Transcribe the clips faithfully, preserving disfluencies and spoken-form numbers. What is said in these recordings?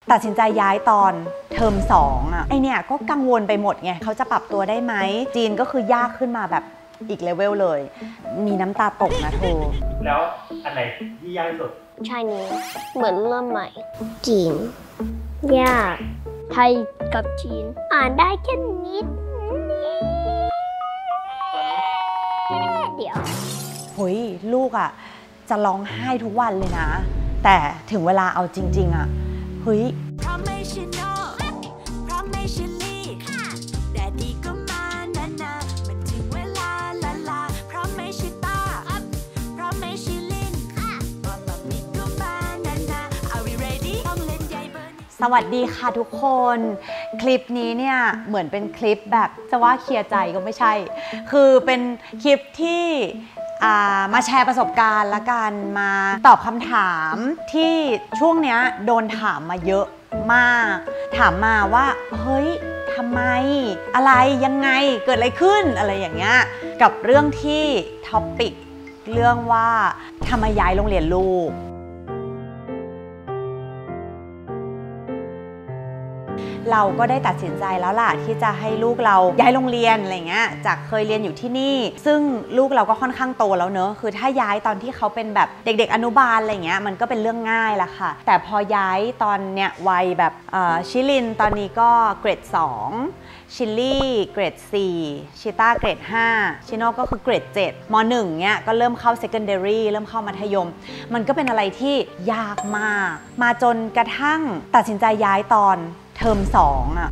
ตัดสินใจย้ายตอนเทอมสองอ่ะไอเนี่ยก็กังวลไปหมดไงเขาจะปรับตัวได้ไหมจีนก็คือยากขึ้นมาแบบอีกเลเวลเลยมีน้ำตาตกนะเธอแล้วอันไหนที่ยากที่สุดชายนี้เหมือนเริ่มใหม่จีนยากไทยกับจีนอ่านได้แค่นิดเดี๋ยวเฮ้ยลูกอ่ะจะร้องไห้ทุกวันเลยนะแต่ถึงเวลาเอาจริงๆอ่ะเฮ้ยสวัสดีค่ะทุกคนคลิปนี้เนี่ยเหมือนเป็นคลิปแบบจะว่าเคลียร์ใจก็ไม่ใช่คือเป็นคลิปที่มาแชร์ประสบการณ์ละกันมาตอบคำถามที่ช่วงเนี้ยโดนถามมาเยอะมากถามมาว่าเฮ้ยทำไมอะไรยังไงเกิดอะไรขึ้นอะไรอย่างเงี้ยกับเรื่องที่ท็อปิกเรื่องว่าทำไมย้ายโรงเรียนลูกเราก็ได้ตัดสินใจแล้วล่ะที่จะให้ลูกเราย้ายโรงเรียนอะไรเงี้ยจากเคยเรียนอยู่ที่นี่ซึ่งลูกเราก็ค่อนข้างโตแล้วเนอะคือถ้าย้ายตอนที่เขาเป็นแบบเด็กๆอนุบาลอะไรเงี้ยมันก็เป็นเรื่องง่ายละค่ะแต่พอย้ายตอนเนี้ยวัยแบบชิลินตอนนี้ก็เกรดสองชิลลี่เกรดสี่ชิต้าเกรดห้าชิโน่ก็คือเกรดเจ็ดมหนึ่งเนี้ยก็เริ่มเข้า secondary เริ่มเข้ามัธยมมันก็เป็นอะไรที่ยากมากมาจนกระทั่งตัดสินใจย้ายตอนเทอมสองอ่ะ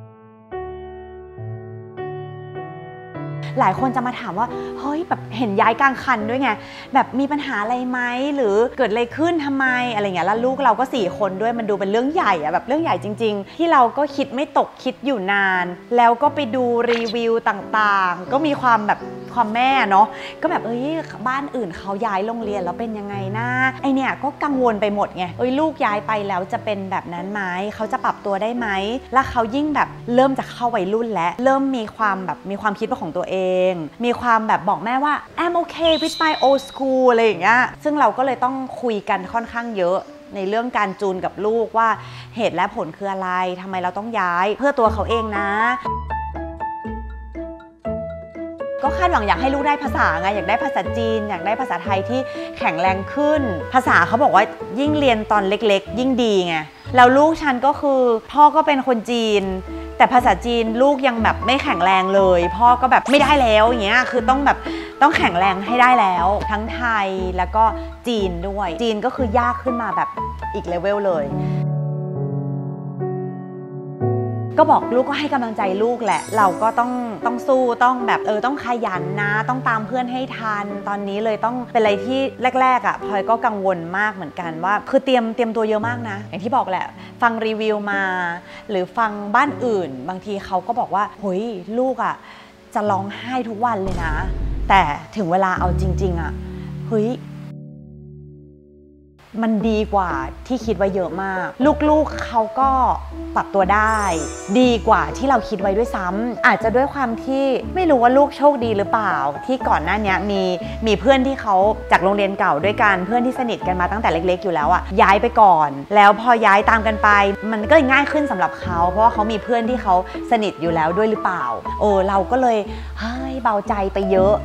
หลายคนจะมาถามว่าเฮ้ยแบบเห็นย้ายกลางคันด้วยไงแบบมีปัญหาอะไรไหมหรือเกิดอะไรขึ้นทำไมอะไรเงี้ยแล้วลูกเราก็สี่คนด้วยมันดูเป็นเรื่องใหญ่อะแบบเรื่องใหญ่จริงๆที่เราก็คิดไม่ตกคิดอยู่นานแล้วก็ไปดูรีวิวต่างๆก็มีความแบบความแม่เนาะก็แบบเอ้ยบ้านอื่นเขาย้ายโรงเรียนแล้วเป็นยังไงนะไอเนี่ยก็กังวลไปหมดไงเอ้ยลูกย้ายไปแล้วจะเป็นแบบนั้นไหมเขาจะปรับตัวได้ไหมแล้วเขายิ่งแบบเริ่มจะเข้าวัยรุ่นแล้วเริ่มมีความแบบมีความคิดเป็นของตัวเองมีความแบบบอกแม่ว่า I'm okay with my old school อะไรอย่างเงี้ยซึ่งเราก็เลยต้องคุยกันค่อนข้างเยอะในเรื่องการจูนกับลูกว่าเหตุและผลคืออะไรทำไมเราต้องย้ายเพื่อตัวเขาเองนะก็คาดหวังอยากให้ลูกได้ภาษาไงอยากได้ภาษาจีนอยากได้ภาษาไทยที่แข็งแรงขึ้นภาษาเขาบอกว่ายิ่งเรียนตอนเล็กๆยิ่งดีไงแล้วลูกฉันก็คือพ่อก็เป็นคนจีนแต่ภาษาจีนลูกยังแบบไม่แข็งแรงเลยพ่อก็แบบไม่ได้แล้วอย่างเงี้ยคือต้องแบบต้องแข็งแรงให้ได้แล้วทั้งไทยแล้วก็จีนด้วยจีนก็คือยากขึ้นมาแบบอีกเลเวลเลยก็บอกลูกก็ให้กำลังใจลูกแหละเราก็ต้องต้องสู้ต้องแบบเออต้องขยันนะต้องตามเพื่อนให้ทันตอนนี้เลยต้องเป็นอะไรที่แรกๆอ่ะพลอยก็กังวลมากเหมือนกันว่าคือเตรียมเตรียมตัวเยอะมากนะอย่างที่บอกแหละฟังรีวิวมาหรือฟังบ้านอื่นบางทีเขาก็บอกว่าเฮ้ยลูกอ่ะจะร้องไห้ทุกวันเลยนะแต่ถึงเวลาเอาจริงๆอ่ะเฮ้ยมันดีกว่าที่คิดไว้เยอะมากลูกๆเขาก็ปรับตัวได้ดีกว่าที่เราคิดไว้ด้วยซ้ำอาจจะด้วยความที่ไม่รู้ว่าลูกโชคดีหรือเปล่าที่ก่อนหน้านี้มีมีเพื่อนที่เขาจากโรงเรียนเก่าด้วยกันเพื่อนที่สนิทกันมาตั้งแต่เล็กๆอยู่แล้วอะย้ายไปก่อนแล้วพอย้ายตามกันไปมันก็ง่ายขึ้นสำหรับเขาเพราะว่าเขามีเพื่อนที่เขาสนิทอยู่แล้วด้วยหรือเปล่าโอ้เราก็เลยเฮ้ยเบาใจไปเยอะ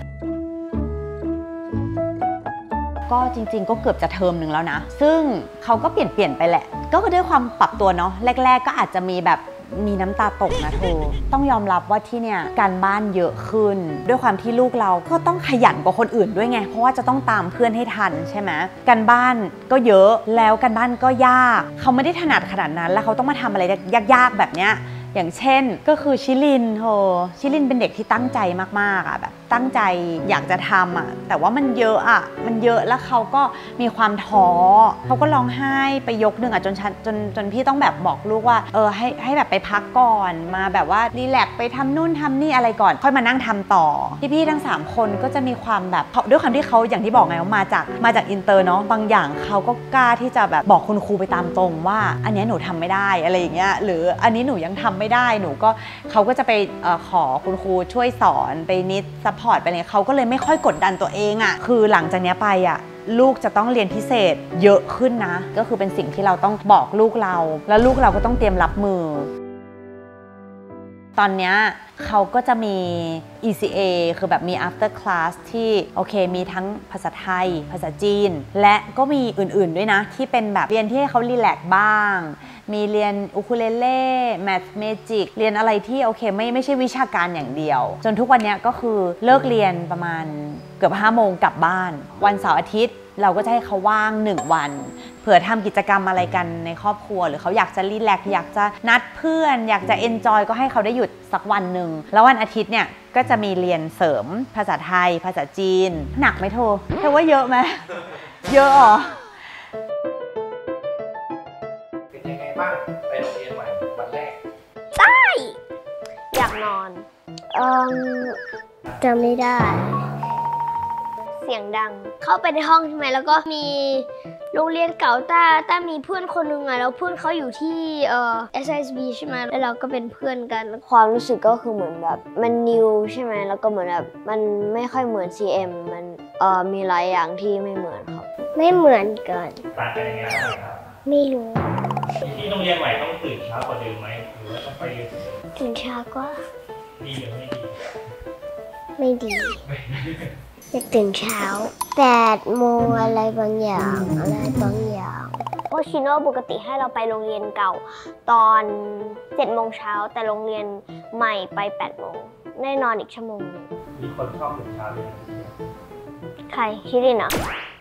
ก็จริงๆก็เกือบจะเทอมหนึ่งแล้วนะซึ่งเขาก็เปลี่ยนเปลี่ยนไปแหละก็ด้วยความปรับตัวเนาะแรกๆก็อาจจะมีแบบมีน้ำตาตกนะเธอต้องยอมรับว่าที่เนี่ยการบ้านเยอะขึ้นด้วยความที่ลูกเราก็ต้องขยันกว่าคนอื่นด้วยไงเพราะว่าจะต้องตามเพื่อนให้ทันใช่ไหมการบ้านก็เยอะแล้วการบ้านก็ยากเขาไม่ได้ถนัดขนาดนั้นแล้วเขาต้องมาทำอะไรยากๆแบบเนี้ยอย่างเช่นก็คือชิลินโหชิลินเป็นเด็กที่ตั้งใจมากๆอ่ะแบบตั้งใจอยากจะทำอ่ะแต่ว่ามันเยอะอ่ะมันเยอะแล้วเขาก็มีความท้อเขาก็ร้องไห้ไปยกหนึ่งอ่ะจนจนจนพี่ต้องแบบบอกลูกว่าเออให้ให้แบบไปพักก่อนมาแบบว่ารีแลกซ์ไปทำนู่นทำนี่อะไรก่อนค่อยมานั่งทำต่อพี่ๆทั้งสามคนก็จะมีความแบบด้วยความที่เขาอย่างที่บอกไงว่ามาจากมาจากอินเตอร์เนาะบางอย่างเขาก็กล้าที่จะแบบบอกคุณครูไปตามตรงว่าอันนี้หนูทำไม่ได้อะไรอย่างเงี้ยหรืออันนี้หนูยังทำไม่ได้หนูก็เขาก็จะไปเอ่อขอคุณครูช่วยสอนไปนิดซัพพอร์ตไปเลยเขาก็เลยไม่ค่อยกดดันตัวเองอ่ะคือหลังจากนี้ไปอ่ะลูกจะต้องเรียนพิเศษเยอะขึ้นนะก็คือเป็นสิ่งที่เราต้องบอกลูกเราแล้วลูกเราก็ต้องเตรียมรับมือตอนนี้เขาก็จะมี อี ซี เอ คือแบบมี after class ที่โอเคมีทั้งภาษาไทยภาษาจีนและก็มีอื่นๆด้วยนะที่เป็นแบบเรียนที่ให้เขารีแลกซ์บ้างมีเรียนอูคูเลเล่แมทเมจิกเรียนอะไรที่โอเคไม่ไม่ใช่วิชาการอย่างเดียวจนทุกวันนี้ก็คือเลิกเรียนประมาณเกือบห้าโมงกลับบ้านวันเสาร์อาทิตย์เราก็จะให้เขาว่างหนึ่งวันเผื่อทำกิจกรรมอะไรกันในครอบครัวหรือเขาอยากจะรีแลกซ์อยากจะนัดเพื่อนอยากจะเอนจอยก็ให้เขาได้หยุดสักวันหนึ่งแล้ววันอาทิตย์เนี่ยก็จะมีเรียนเสริมภาษาไทยภาษาจีนหนักไหมโทเธอว่าเยอะไหม เยอะเหรอเป็นยังไงบ้างไปโรงเรียนใหม่วันแรกใช่อยากนอนเอ่อจำไม่ได้เสียงดังเข้าไปในห้องใช่ไหมแล้วก็มีโรงเรียนเก่าต้าต้ามีเพื่อนคนนึงอ่ะแล้วเพื่อนเขาอยู่ที่เอ่อ เอส เอส บี ใช่ไหมแล้วเราก็เป็นเพื่อนกันความรู้สึกก็คือเหมือนแบบมันนิวใช่ไหมแล้วก็เหมือนแบบมันไม่ค่อยเหมือน ซี เอ็ม มันเอ่อมีหลายอย่างที่ไม่เหมือนครับไม่เหมือนกันต่างกันยังไงบ้างครับไม่รู้ที่โรงเรียนใหม่ต้องตื่นเช้ากว่าเดิมไหมหรือว่าต้องไปเรียนตื่นเช้ากว่าดีหรือไม่ดีไม่ดีจะตื่นเช้าแปดโมงอะไรบางอย่างอะไรบางอย่างโอชิโน่ปกติให้เราไปโรงเรียนเก่าตอนเจ็ดโมงเช้าแต่โรงเรียนใหม่ไปแปดโมงได้นอนอีกชั่วโมงนึงมีคนชอบตื่นเช้าเลยใครคิดดินะ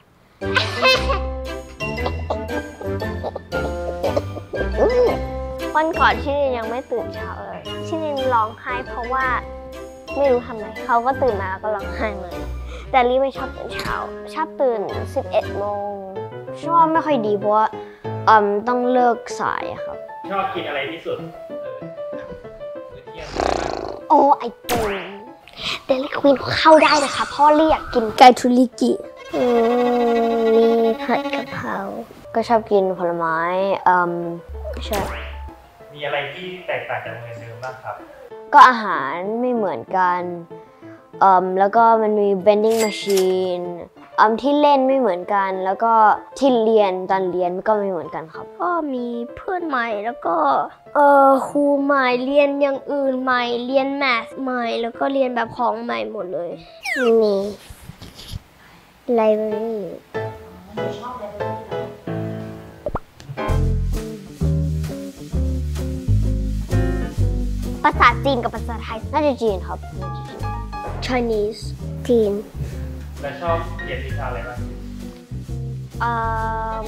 วันก่อนชิลินยังไม่ตื่นเช้าเลยชิลินร้องไห้เพราะว่าไม่รู้ทำไมเขาก็ตื่นมาแล้วก็ร้องไห้เลยแต่ลี่ไม่ชอบตื่นเช้าชอบตื่นสิบเอ็ดโมงชอบไม่ค่อยดีเพราะว่าอืมต้องเลิกสายครับชอบกินอะไรที่สุดโอ้ไอติมเดลิควีนเข้าได้นะคะพ่อเรียกกินไก่ทุริกิมีผัดกะเพราก็ชอบกินผลไม้อืมใช่มีอะไรที่แตกต่างจากโรงเรียนเดิมบ้างครับก็อาหารไม่เหมือนกันอืมแล้วก็มันมี vending machine อืมที่เล่นไม่เหมือนกันแล้วก็ที่เรียนตอนเรียนก็ไม่เหมือนกันครับก็มีเพื่อนใหม่แล้วก็เออครูใหม่เรียนอย่างอื่นใหม่เรียนแมทใหม่แล้วก็เรียนแบบของใหม่หมดเลยมีไลบรารีภาษาจีนกับภาษาไทยน่าจะจีนครับ Chinese จีนแล้วชอบเรียนวิชาอะไรบ้างอืม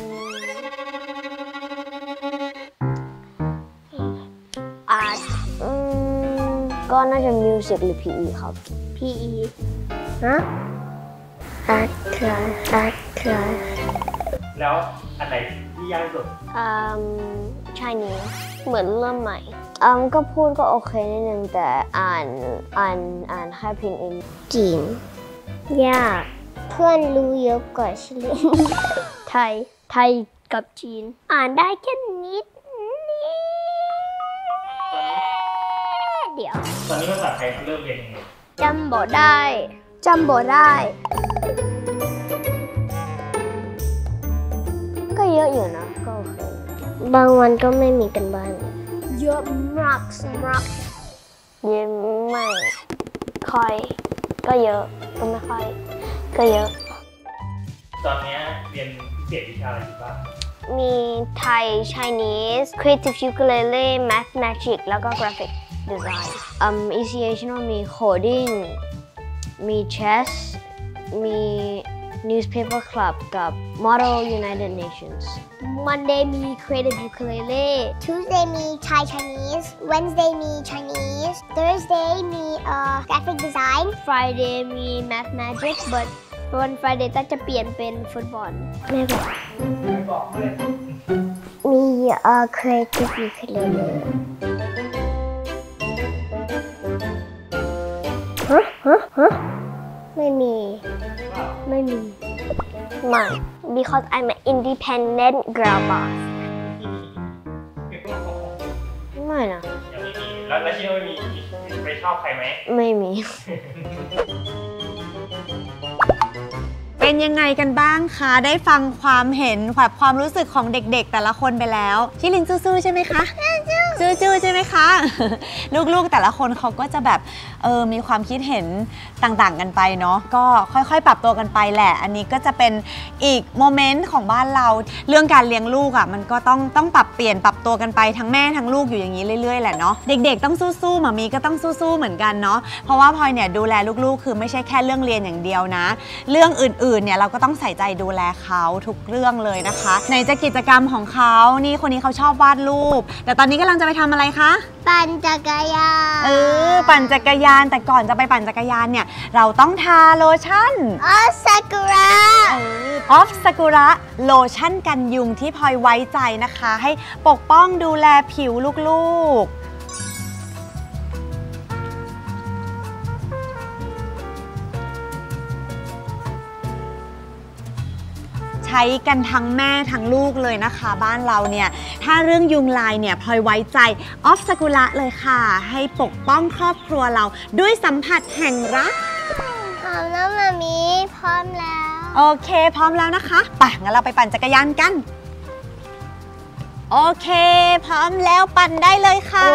อาร์ตอืมก็น่าจะมิวสิกหรือ พี อี ครับ พี อี ฮะอาร์ตคลาสอาร์ตคลาสแล้วอันไหนที่ยากที่สุดอืม Chinese เหมือนเริ่มใหม่อืมก็พูดก็โอเคนิดนึงแต่อ่านอ่านอ่านแค่พิมพ์เองจีนยากเพื่อนรู้เยอะกว่าชิลินไทยไทยกับจีนอ่านได้แค่นิดนิดเดี๋ยวตอนนี้ภาษาไทยเริ่มเรียนยังไงจำบ่ได้จำบ่ได้ก็เยอะอยู่นะก็โอเคบางวันก็ไม่มีกันบ้านเยอะมากมากเยอะไม่ค่อยก็เยอะก็ไม่ค่อยก็เยอะตอนนี้เรียนพิเศษวิชาอะไรบ้างมีไทย Chinese Creative Ukulele Math Magic แล้วก็ Graphic Design อืม อี ซี เอ มี Coding มี Chess มี Newspaper Club กับ Model United Nations Monday มี Creative Ukulele Tuesday มี Thai Chinese Wednesday มี Chinese Thursday มี uh, Graphic Design Friday มี Math Magic but วัน Friday ต้าจะเปลี่ยนเป็นฟุตบอลไม่บอกไม่บอกเลยมี uh, Creative Ukulele ฮะฮะฮะไม่มีไม่มีไม่ because I'm an independent girl boss ไม่นะยังไม่มีแล้วแล้วที่ไม่มีไปชอบใครไหมไม่มีเป็นเป็นยังไงกันบ้างคะได้ฟังความเห็นแบบความรู้สึกของเด็กๆแต่ละคนไปแล้วชิลินสู้ๆใช่ไหมคะสู้ๆใช่ไหมคะ ลูกๆแต่ละคนเขาก็จะแบบเออมีความคิดเห็นต่างๆกันไปเนาะก็ค่อยๆปรับตัวกันไปแหละอันนี้ก็จะเป็นอีกโมเมนต์ของบ้านเราเรื่องการเลี้ยงลูกอ่ะมันก็ต้องต้องปรับเปลี่ยนปรับตัวกันไปทั้งแม่ทั้งลูกอยู่อย่างนี้เรื่อยๆแหละเนาะเด็กๆต้องสู้ๆหมามีก็ต้องสู้ๆเหมือนกันเนาะเพราะว่าพลอยเนี่ยดูแลลูกๆคือไม่ใช่แค่เรื่องเรียนอย่างเดียวนะเรื่องอื่นๆเนี่ยเราก็ต้องใส่ใจดูแลเขาทุกเรื่องเลยนะคะในจะกิจกรรมของเขานี่คนนี้เขาชอบวาดรูปแต่ตอนนี้กำลังจะไปทำอะไรคะปั่นจักรยานเออปั่นจักรยานแต่ก่อนจะไปปั่นจักรยานเนี่ยเราต้องทาโลชั่น Of Sakura ออฟซากุระโลชั่นกันยุงที่พลอยไว้ใจนะคะให้ปกป้องดูแลผิวลูกๆใช้กันทั้งแม่ทั้งลูกเลยนะคะบ้านเราเนี่ยถ้าเรื่องยุงลายเนี่ยพลอยไว้ใจออฟซากุระเลยค่ะให้ปกป้องครอบครัวเราด้วยสัมผัสแห่งรักพร้อมแล้วมามีพร้อมแล้วโอเคพร้อมแล้วนะคะไปงั้นเราไปปั่นจักรยานกันโอเคพร้อมแล้วปั่นได้เลยค่ะ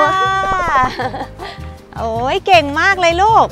โอ้ยเก่งมากเลยลูก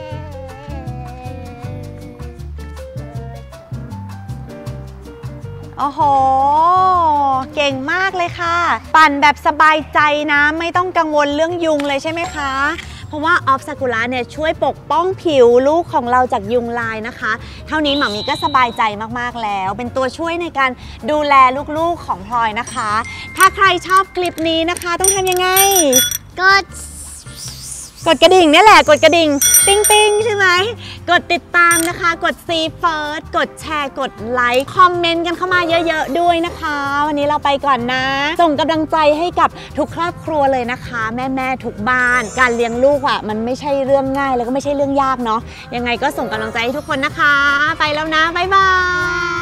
โอ้โหเก่งมากเลยค่ะปั่นแบบสบายใจนะไม่ต้องกังวลเรื่องยุงเลยใช่ไหมคะเพราะว่าออฟซากุระเนี่ยช่วยปกป้องผิวลูกของเราจากยุงลายนะคะเท่านี้หมามีก็สบายใจมากๆแล้วเป็นตัวช่วยในการดูแลลูกๆของพลอยนะคะถ้าใครชอบคลิปนี้นะคะต้องทำยังไงกดกดกระดิ่งนี่แหละกดกระดิ่งติ๊งติ๊งใช่ไหมกดติดตามนะคะกด See First กดแชร์กดไลค์คอมเมนต์กันเข้ามาเยอะๆด้วยนะคะวันนี้เราไปก่อนนะส่งกำลังใจให้กับทุกครอบครัวเลยนะคะแม่ๆทุกบ้านการเลี้ยงลูกอ่ะมันไม่ใช่เรื่องง่ายแล้วก็ไม่ใช่เรื่องยากเนาะยังไงก็ส่งกำลังใจให้ทุกคนนะคะไปแล้วนะบ๊ายบาย